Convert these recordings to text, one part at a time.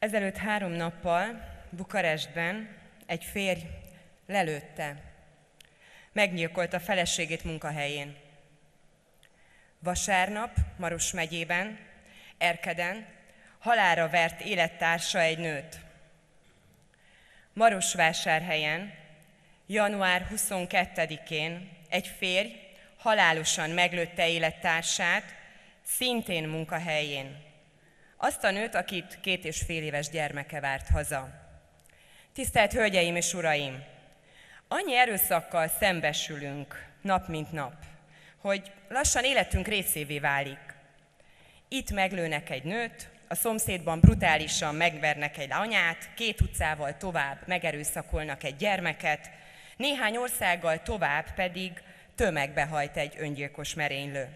Ezelőtt 3 nappal Bukarestben egy férj lelőtte, meggyilkolta feleségét munkahelyén. Vasárnap Maros megyében, Erkeden halálra vert élettársa egy nőt. Marosvásárhelyen január 22-én egy férj halálosan meglőtte élettársát, szintén munkahelyén. Azt a nőt, akit 2,5 éves gyermeke várt haza. Tisztelt Hölgyeim és Uraim! Annyi erőszakkal szembesülünk nap mint nap, hogy lassan életünk részévé válik. Itt meglőnek egy nőt, a szomszédban brutálisan megvernek egy anyát, 2 utcával tovább megerőszakolnak egy gyermeket, néhány országgal tovább pedig tömegbe hajt egy öngyilkos merénylő.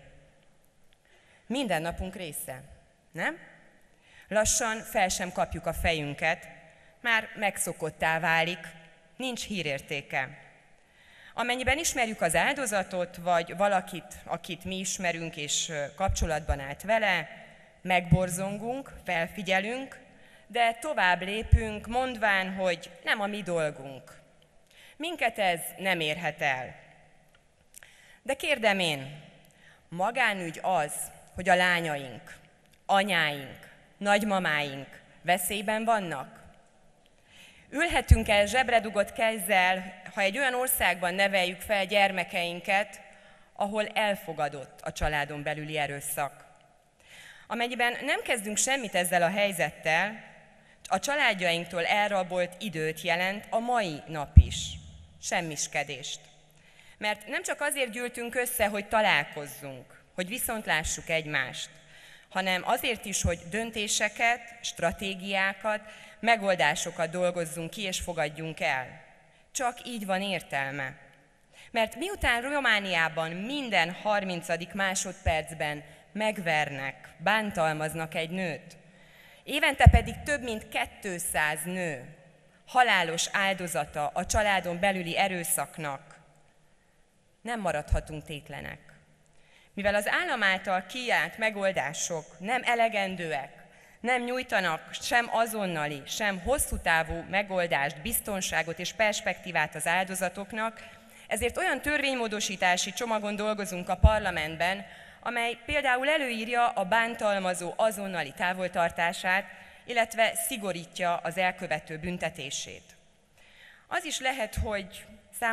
Minden napunk része, nem? Lassan fel sem kapjuk a fejünket, már megszokottá válik, nincs hírértéke. Amennyiben ismerjük az áldozatot, vagy valakit, akit mi ismerünk és kapcsolatban állt vele, megborzongunk, felfigyelünk, de tovább lépünk, mondván, hogy nem a mi dolgunk. Minket ez nem érhet el. De kérdem én, magánügy az, hogy a lányaink, anyáink, nagymamáink veszélyben vannak? Ülhetünk el zsebredugott kézzel, ha egy olyan országban neveljük fel gyermekeinket, ahol elfogadott a családon belüli erőszak. Amennyiben nem kezdünk semmit ezzel a helyzettel, a családjainktól elrabolt időt jelent a mai nap is, semmiskedést. Mert nem csak azért gyűltünk össze, hogy találkozzunk, hogy viszontlássuk egymást, hanem azért is, hogy döntéseket, stratégiákat, megoldásokat dolgozzunk ki és fogadjunk el. Csak így van értelme. Mert miután Romániában minden 30. másodpercben megvernek, bántalmaznak egy nőt, évente pedig több mint 200 nő halálos áldozata a családon belüli erőszaknak, nem maradhatunk tétlenek. Mivel az állam által kijárt megoldások nem elegendőek, nem nyújtanak sem azonnali, sem hosszú távú megoldást, biztonságot és perspektívát az áldozatoknak, ezért olyan törvénymódosítási csomagon dolgozunk a parlamentben, amely például előírja a bántalmazó azonnali távoltartását, illetve szigorítja az elkövető büntetését. Az is lehet, hogy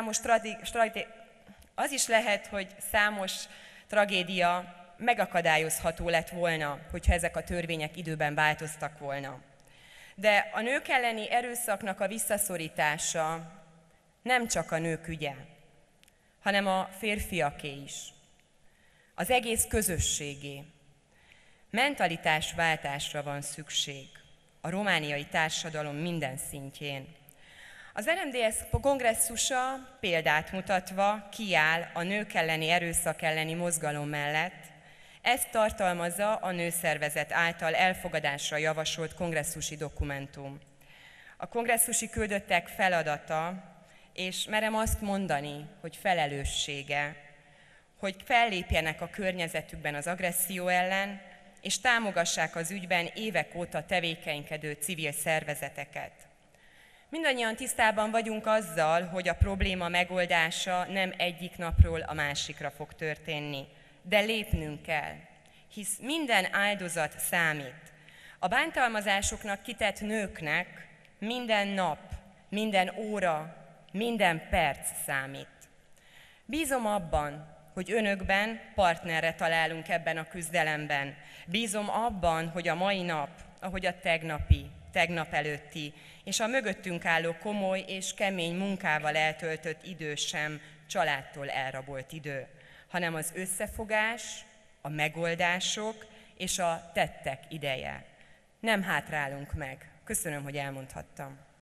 számos tragédia megakadályozható lett volna, hogyha ezek a törvények időben változtak volna. De a nők elleni erőszaknak a visszaszorítása nem csak a nők ügye, hanem a férfiaké is. Az egész közösségé. Mentalitásváltásra van szükség a romániai társadalom minden szintjén. Az RMDSZ kongresszusa példát mutatva kiáll a nők elleni erőszak elleni mozgalom mellett. Ezt tartalmazza a nőszervezet által elfogadásra javasolt kongresszusi dokumentum. A kongresszusi küldöttek feladata, és merem azt mondani, hogy felelőssége, hogy fellépjenek a környezetükben az agresszió ellen, és támogassák az ügyben évek óta tevékenykedő civil szervezeteket. Mindannyian tisztában vagyunk azzal, hogy a probléma megoldása nem egyik napról a másikra fog történni, de lépnünk kell, hisz minden áldozat számít. A bántalmazásoknak kitett nőknek minden nap, minden óra, minden perc számít. Bízom abban, hogy önökben partnerre találunk ebben a küzdelemben. Bízom abban, hogy a mai nap, ahogy a tegnapi, tegnap előtti, és a mögöttünk álló komoly és kemény munkával eltöltött idő sem családtól elrabolt idő, hanem az összefogás, a megoldások és a tettek ideje. Nem hátrálunk meg. Köszönöm, hogy elmondhattam.